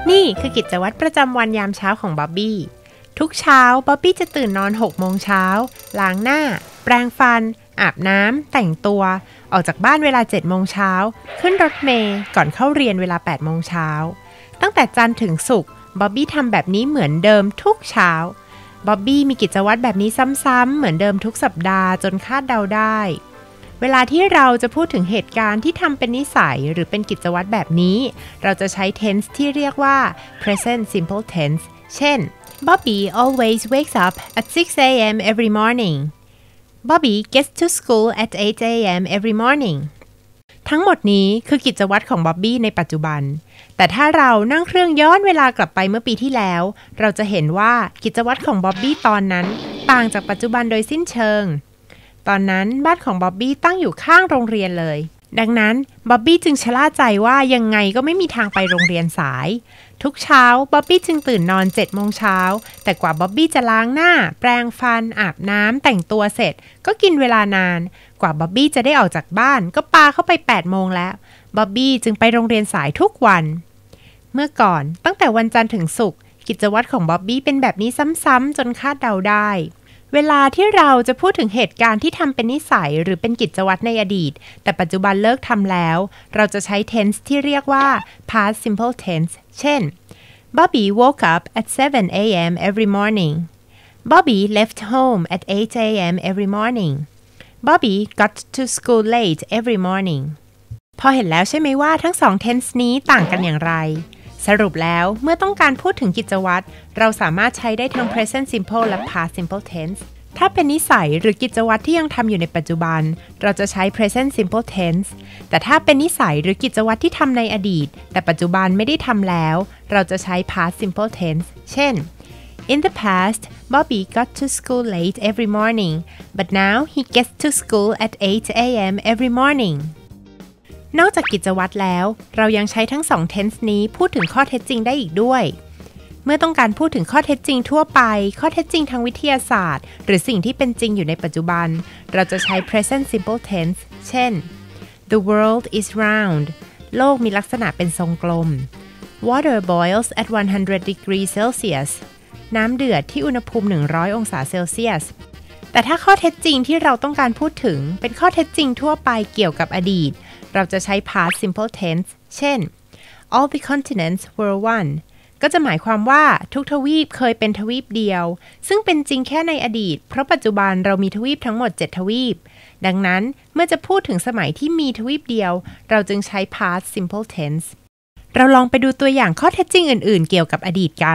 นี่คือกิจวัตรประจำวันยามเช้าของบ๊อบบี้ทุกเช้าบ๊อบบี้จะตื่นนอน6 โมงเช้าล้างหน้าแปรงฟันอาบน้ำแต่งตัวออกจากบ้านเวลา7 โมงเช้าขึ้นรถเมล์ก่อนเข้าเรียนเวลา8 โมงเช้าตั้งแต่จันทร์ถึงศุกร์บ๊อบบี้ทำแบบนี้เหมือนเดิมทุกเช้าบ๊อบบี้มีกิจวัตรแบบนี้ซ้ำๆเหมือนเดิมทุกสัปดาห์จนคาดเดาได้เวลาที่เราจะพูดถึงเหตุการณ์ที่ทำเป็นนิสัยหรือเป็นกิจวัตรแบบนี้เราจะใช้ tense ที่เรียกว่า present simple tense เช่น Bobby always wakes up at 6 a.m. every morning Bobby gets to school at 8 a.m. every morning ทั้งหมดนี้คือกิจวัตรของบ๊อบบี้ในปัจจุบันแต่ถ้าเรานั่งเครื่องย้อนเวลากลับไปเมื่อปีที่แล้วเราจะเห็นว่ากิจวัตรของบ๊อบบี้ตอนนั้นต่างจากปัจจุบันโดยสิ้นเชิงตอนนั้นบ้านของบ๊อบบี้ตั้งอยู่ข้างโรงเรียนเลยดังนั้นบ๊อบบี้จึงชะล่าใจว่ายังไงก็ไม่มีทางไปโรงเรียนสายทุกเช้าบ๊อบบี้จึงตื่นนอน7 โมงเช้าแต่กว่าบ๊อบบี้จะล้างหน้าแปรงฟันอาบน้ำแต่งตัวเสร็จก็กินเวลานานกว่าบ๊อบบี้จะได้ออกจากบ้านก็ปาเข้าไป8 โมงแล้วบ๊อบบี้จึงไปโรงเรียนสายทุกวันเมื่อก่อนตั้งแต่วันจันทร์ถึงศุกร์กิจวัตรของบ๊อบบี้เป็นแบบนี้ซ้ำๆจนคาดเดาได้เวลาที่เราจะพูดถึงเหตุการณ์ที่ทำเป็นนิสัยหรือเป็นกิจวัตรในอดีตแต่ปัจจุบันเลิกทำแล้วเราจะใช้ tense ที่เรียกว่า past simple tense เช่น Bobby woke up at 7 a.m. every morning Bobby left home at 8 a.m. every morning Bobby got to school late every morning พอเห็นแล้วใช่ไหมว่าทั้งสอง tense นี้ต่างกันอย่างไรสรุปแล้วเมื่อต้องการพูดถึงกิจวัตรเราสามารถใช้ได้ทั้ง present simple และ past simple tense ถ้าเป็นนิสัยหรือกิจวัตรที่ยังทำอยู่ในปัจจุบันเราจะใช้ present simple tense แต่ถ้าเป็นนิสัยหรือกิจวัตรที่ทำในอดีตแต่ปัจจุบันไม่ได้ทำแล้วเราจะใช้ past simple tense เช่น In the past Bobby got to school late every morning but now he gets to school at 8 a.m. every morningนอกจากกิจวัตรแล้วเรายังใช้ทั้งสอง tense นี้พูดถึงข้อเท็จจริงได้อีกด้วยเมื่อต้องการพูดถึงข้อเท็จจริงทั่วไปข้อเท็จจริงทางวิทยาศาสตร์หรือสิ่งที่เป็นจริงอยู่ในปัจจุบันเราจะใช้ present simple tense เช่น The world is round โลกมีลักษณะเป็นทรงกลม Water boils at 100 degrees Celsius น้ำเดือดที่อุณหภูมิ100 องศาเซลเซียสแต่ถ้าข้อเท็จจริงที่เราต้องการพูดถึงเป็นข้อเท็จจริงทั่วไปเกี่ยวกับอดีตเราจะใช้ past simple tense เช่น All the continents were one ก็จะหมายความว่าทุกทวีปเคยเป็นทวีปเดียวซึ่งเป็นจริงแค่ในอดีตเพราะปัจจุบันเรามีทวีปทั้งหมด7 ทวีปดังนั้นเมื่อจะพูดถึงสมัยที่มีทวีปเดียวเราจึงใช้ past simple tense เราลองไปดูตัวอย่างข้อเท็จจริงอื่นๆเกี่ยวกับอดีตกัน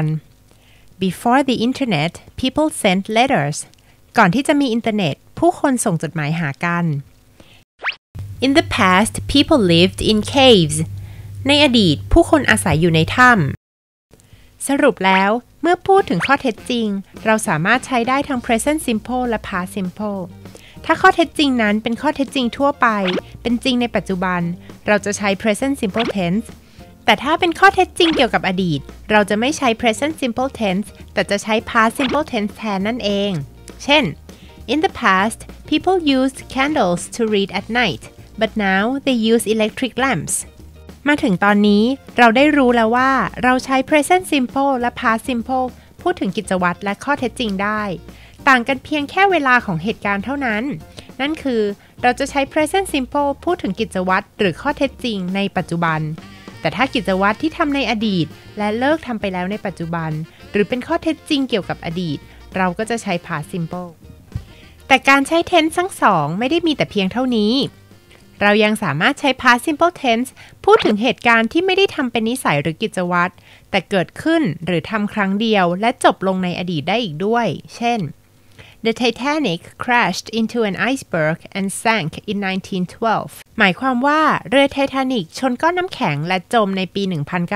Before the internet people sent letters ก่อนที่จะมีอินเทอร์เน็ตผู้คนส่งจดหมายหากัน In the past people lived in caves ในอดีตผู้คนอาศัยอยู่ในถ้ำสรุปแล้วเมื่อพูดถึงข้อเท็จจริงเราสามารถใช้ได้ทั้ง present simple และ past simple ถ้าข้อเท็จจริงนั้นเป็นข้อเท็จจริงทั่วไปเป็นจริงในปัจจุบันเราจะใช้ present simple tense แต่ถ้าเป็นข้อเท็จจริงเกี่ยวกับอดีตเราจะไม่ใช้ present simple tense แต่จะใช้ past simple tense แทนนั่นเองเช่น In the past people used candles to read at night but now they use electric lamps มาถึงตอนนี้เราได้รู้แล้วว่าเราใช้ present simple และ past simple พูดถึงกิจวัตรและข้อเท็จจริงได้ต่างกันเพียงแค่เวลาของเหตุการณ์เท่านั้นนั่นคือเราจะใช้ present simple พูดถึงกิจวัตรหรือข้อเท็จจริงในปัจจุบันแต่ถ้ากิจวัตรที่ทำในอดีตและเลิกทำไปแล้วในปัจจุบันหรือเป็นข้อเท็จจริงเกี่ยวกับอดีตเราก็จะใช้ past simple แต่การใช้ tense ทั้งสองไม่ได้มีแต่เพียงเท่านี้เรายังสามารถใช้ past simple tense พูดถึงเหตุการณ์ที่ไม่ได้ทำเป็นนิสัยหรือกิจวัตรแต่เกิดขึ้นหรือทำครั้งเดียวและจบลงในอดีตได้อีกด้วยเช่น The Titanic crashed into an iceberg and sank in 1912 หมายความว่าเรือไททานิกชนก้อนน้ำแข็งและจมในปี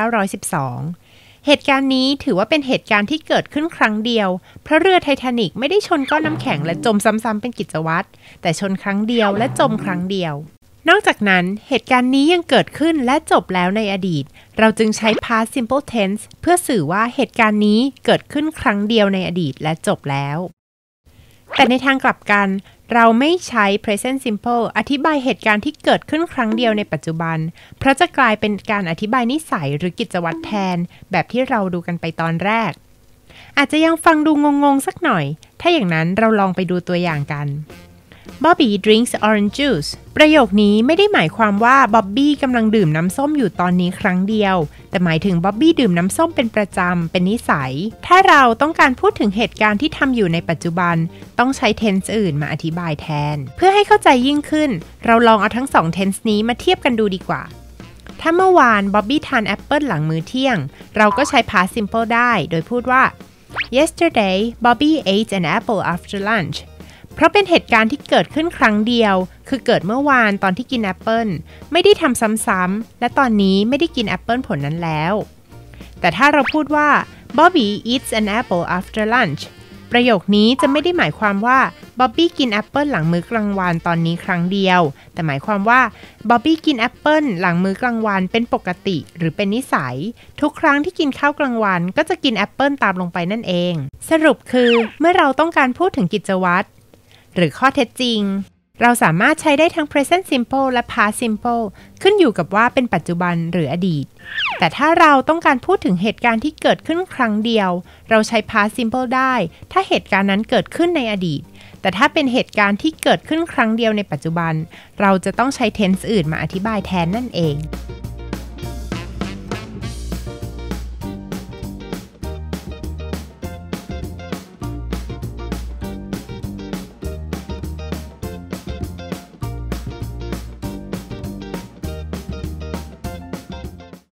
1912 เหตุการณ์นี้ถือว่าเป็นเหตุการณ์ที่เกิดขึ้นครั้งเดียวเพราะเรือไททานิกไม่ได้ชนก้อนน้ำแข็งและจมซ้ำๆเป็นกิจวัตรแต่ชนครั้งเดียวและจมครั้งเดียวนอกจากนั้นเหตุการณ์นี้ยังเกิดขึ้นและจบแล้วในอดีตเราจึงใช้ past simple tense เพื่อสื่อว่าเหตุการณ์นี้เกิดขึ้นครั้งเดียวในอดีตและจบแล้วแต่ในทางกลับกันเราไม่ใช้ present simple อธิบายเหตุการณ์ที่เกิดขึ้นครั้งเดียวในปัจจุบันเพราะจะกลายเป็นการอธิบายนิสัยหรือกิจวัตรแทนแบบที่เราดูกันไปตอนแรกอาจจะยังฟังดูงงๆสักหน่อยถ้าอย่างนั้นเราลองไปดูตัวอย่างกัน Bobby drinks orange juice ประโยคนี้ไม่ได้หมายความว่าบ๊อบบี้กำลังดื่มน้ำส้มอยู่ตอนนี้ครั้งเดียวแต่หมายถึงบ๊อบบี้ดื่มน้ำส้มเป็นประจำเป็นนิสัยถ้าเราต้องการพูดถึงเหตุการณ์ที่ทำอยู่ในปัจจุบันต้องใช้ tense อื่นมาอธิบายแทนเพื่อให้เข้าใจยิ่งขึ้นเราลองเอาทั้ง2 tense นี้มาเทียบกันดูดีกว่าถ้าเมื่อวานบ๊อบบี้ทานแอปเปิลหลังมื้อเที่ยงเราก็ใช้ past simple ได้โดยพูดว่า Yesterday Bobby ate an apple after lunchเพราะเป็นเหตุการณ์ที่เกิดขึ้นครั้งเดียวคือเกิดเมื่อวานตอนที่กินแอปเปิลไม่ได้ทำซ้ำๆและตอนนี้ไม่ได้กินแอปเปิลผลนั้นแล้วแต่ถ้าเราพูดว่า Bobby eats an apple after lunch ประโยคนี้จะไม่ได้หมายความว่าบ๊อบบี้กินแอปเปิลหลังมื้อกลางวันตอนนี้ครั้งเดียวแต่หมายความว่าบ๊อบบี้กินแอปเปิลหลังมื้อกลางวันเป็นปกติหรือเป็นนิสัยทุกครั้งที่กินข้าวกลางวันก็จะกินแอปเปิลตามลงไปนั่นเองสรุปคือเมื่อเราต้องการพูดถึงกิจวัตรหรือข้อเท็จจริงเราสามารถใช้ได้ทั้ง present simple และ past simple ขึ้นอยู่กับว่าเป็นปัจจุบันหรืออดีตแต่ถ้าเราต้องการพูดถึงเหตุการณ์ที่เกิดขึ้นครั้งเดียวเราใช้ past simple ได้ถ้าเหตุการณ์นั้นเกิดขึ้นในอดีตแต่ถ้าเป็นเหตุการณ์ที่เกิดขึ้นครั้งเดียวในปัจจุบันเราจะต้องใช้ tense อื่นมาอธิบายแทนนั่นเอง